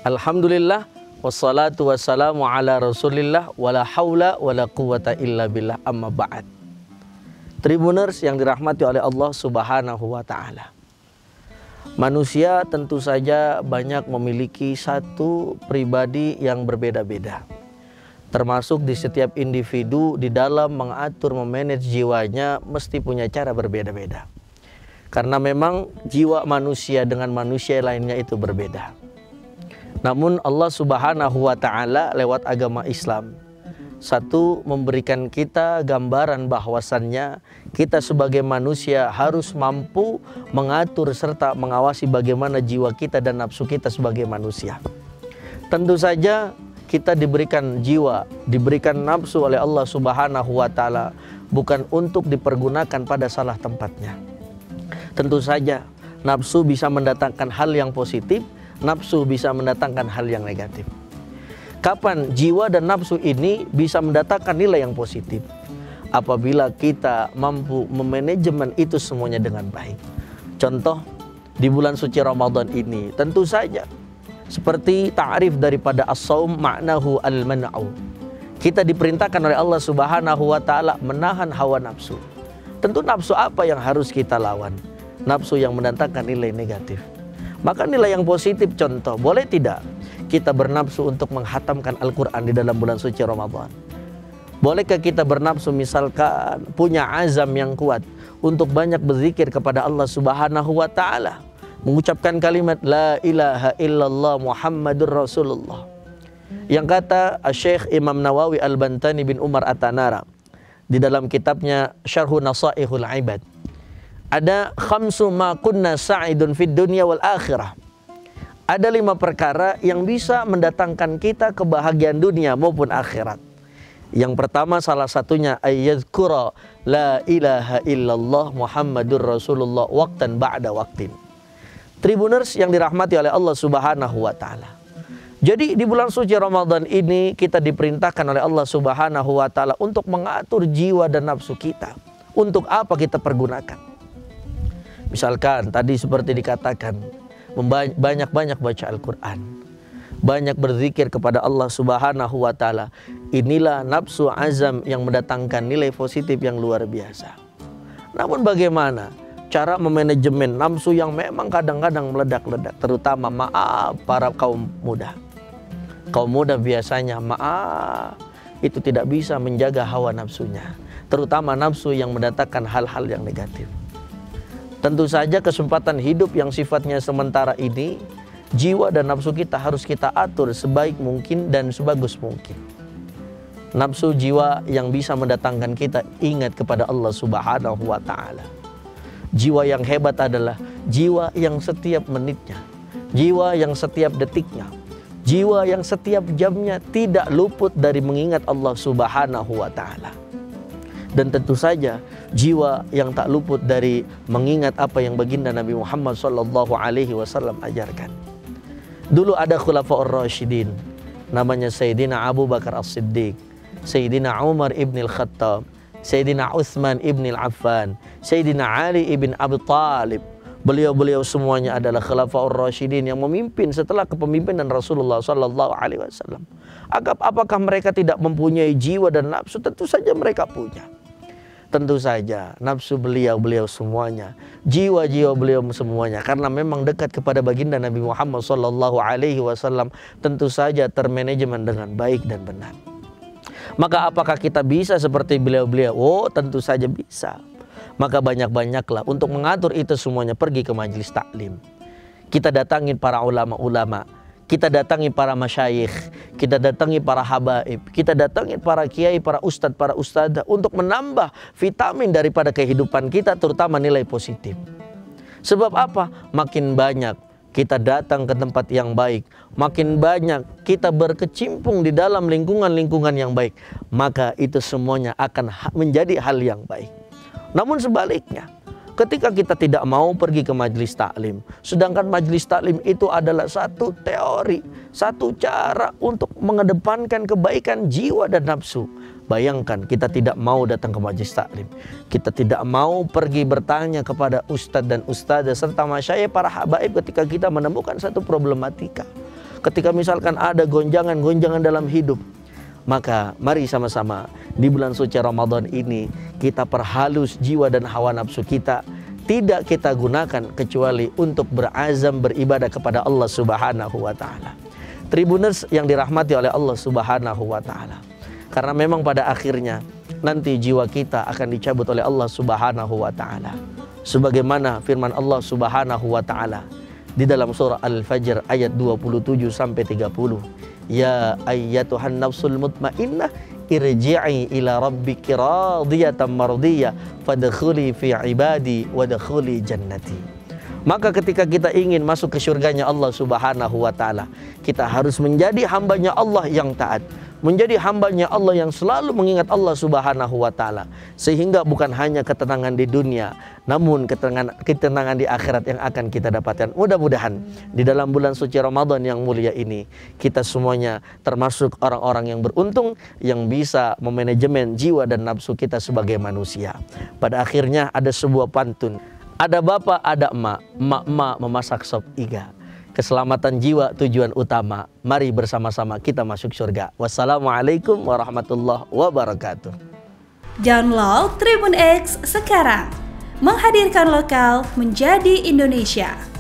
Alhamdulillah, wassalatu wassalamu ala rasulillah, wala hawla wala quwata illa billah, amma ba'd. Tribuners yang dirahmati oleh Allah subhanahu wa ta'ala. Manusia tentu saja banyak memiliki satu pribadi yang berbeda-beda. Termasuk di setiap individu di dalam mengatur, memanage jiwanya mesti punya cara berbeda-beda. Karena memang jiwa manusia dengan manusia lainnya itu berbeda. Namun Allah subhanahu wa ta'ala lewat agama Islam satu memberikan kita gambaran bahwasannya kita sebagai manusia harus mampu mengatur serta mengawasi bagaimana jiwa kita dan nafsu kita sebagai manusia. Tentu saja kita diberikan jiwa, diberikan nafsu oleh Allah subhanahu wa ta'ala bukan untuk dipergunakan pada salah tempatnya. Tentu saja nafsu bisa mendatangkan hal yang positif, nafsu bisa mendatangkan hal yang negatif. Kapan jiwa dan nafsu ini bisa mendatangkan nilai yang positif? Apabila kita mampu memanajemen itu semuanya dengan baik. Contoh, di bulan suci Ramadan ini tentu saja seperti ta'rif daripada as-saum ma'nahu al-man'u. Kita diperintahkan oleh Allah subhanahu wa ta'ala menahan hawa nafsu. Tentu nafsu apa yang harus kita lawan? Nafsu yang mendatangkan nilai negatif. Maka nilai yang positif, contoh, boleh tidak kita bernafsu untuk menghatamkan Al-Quran di dalam bulan suci Ramadan? Bolehkah kita bernafsu misalkan punya azam yang kuat untuk banyak berzikir kepada Allah subhanahu wa ta'ala, mengucapkan kalimat La ilaha illallah Muhammadur Rasulullah, yang kata Syekh Imam Nawawi Al-Bantani bin Umar At-Tanara di dalam kitabnya Syarhu Nasaihul Ibad, ada khamsu ma kunna sa'idun fid dunya wal akhirah. Ada 5 perkara yang bisa mendatangkan kita kebahagiaan dunia maupun akhirat. Yang pertama salah satunya ayyadhkura la ilaha illallah Muhammadur Rasulullah waqtan ba'da waqtin. Tribuners yang dirahmati oleh Allah subhanahu wa ta'ala. Jadi di bulan suci Ramadan ini kita diperintahkan oleh Allah subhanahu wa ta'ala untuk mengatur jiwa dan nafsu kita. Untuk apa kita pergunakan? Misalkan tadi seperti dikatakan, banyak-banyak baca Al-Quran, banyak berzikir kepada Allah subhanahu wa ta'ala. Inilah nafsu azam yang mendatangkan nilai positif yang luar biasa. Namun bagaimana cara memanajemen nafsu yang memang kadang-kadang meledak-ledak, terutama para kaum muda. Kaum muda biasanya itu tidak bisa menjaga hawa nafsunya, terutama nafsu yang mendatangkan hal-hal yang negatif. Tentu saja kesempatan hidup yang sifatnya sementara ini, jiwa dan nafsu kita harus kita atur sebaik mungkin dan sebagus mungkin. Nafsu jiwa yang bisa mendatangkan kita ingat kepada Allah subhanahu wa ta'ala. Jiwa yang hebat adalah jiwa yang setiap menitnya, jiwa yang setiap detiknya, jiwa yang setiap jamnya tidak luput dari mengingat Allah subhanahu wa ta'ala. Dan tentu saja jiwa yang tak luput dari mengingat apa yang baginda Nabi Muhammad SAW ajarkan. Dulu ada Khulafaur Rasyidin, namanya Sayyidina Abu Bakar As-Siddiq, Sayyidina Umar ibn al-Khattab, Sayyidina Uthman ibn al-Affan, Sayyidina Ali ibn Abi Talib. Beliau-beliau semuanya adalah Khulafaur Rasyidin yang memimpin setelah kepemimpinan Rasulullah SAW. Apakah mereka tidak mempunyai jiwa dan nafsu? Tentu saja mereka punya. Tentu saja nafsu beliau semuanya, jiwa-jiwa beliau semuanya, karena memang dekat kepada baginda Nabi Muhammad SAW, tentu saja termanajemen dengan baik dan benar. Maka apakah kita bisa seperti beliau-beliau? Oh, tentu saja bisa. Maka banyak-banyaklah untuk mengatur itu semuanya, pergi ke majelis taklim. Kita datangin para ulama-ulama, kita datangi para masyayikh, kita datangi para habaib, kita datangi para kiai, para ustadzah untuk menambah vitamin daripada kehidupan kita, terutama nilai positif. Sebab apa? Makin banyak kita datang ke tempat yang baik, makin banyak kita berkecimpung di dalam lingkungan-lingkungan yang baik, maka itu semuanya akan menjadi hal yang baik. Namun sebaliknya, ketika kita tidak mau pergi ke majelis taklim, sedangkan majelis taklim itu adalah satu teori, satu cara untuk mengedepankan kebaikan jiwa dan nafsu. Bayangkan kita tidak mau datang ke majelis taklim, kita tidak mau pergi bertanya kepada ustadz dan ustadzah serta masyayikh para habaib ketika kita menemukan satu problematika. ketika misalkan ada gonjangan-gonjangan dalam hidup, maka mari sama-sama di bulan suci Ramadan ini kita perhalus jiwa dan hawa nafsu kita. Tidak kita gunakan kecuali untuk berazam beribadah kepada Allah Subhanahu wa Ta'ala. Tribuners yang dirahmati oleh Allah Subhanahu wa Ta'ala, karena memang pada akhirnya nanti jiwa kita akan dicabut oleh Allah Subhanahu wa Ta'ala. Sebagaimana firman Allah Subhanahu wa Ta'ala di dalam surah Al-Fajr ayat 27 sampai 30. Ya ayyatuhan nafsul mutmainnah irji'i ila rabbiki radiyatan mardiyah fadkhuli fi ibadi wadkhuli jannati. Maka ketika kita ingin masuk ke surganya Allah Subhanahu wa Ta'ala, kita harus menjadi hambanya Allah yang taat, menjadi hambanya Allah yang selalu mengingat Allah Subhanahu wa Ta'ala, sehingga bukan hanya ketenangan di dunia, namun ketenangan di akhirat yang akan kita dapatkan. Mudah-mudahan di dalam bulan suci Ramadan yang mulia ini, kita semuanya termasuk orang-orang yang beruntung, yang bisa memanajemen jiwa dan nafsu kita sebagai manusia. Pada akhirnya ada sebuah pantun, ada bapak, ada emak, emak-emak memasak sop iga. Keselamatan jiwa tujuan utama. Mari bersama-sama kita masuk surga. Wassalamualaikum warahmatullahi wabarakatuh. Download Tribun X sekarang. Menghadirkan lokal menjadi Indonesia.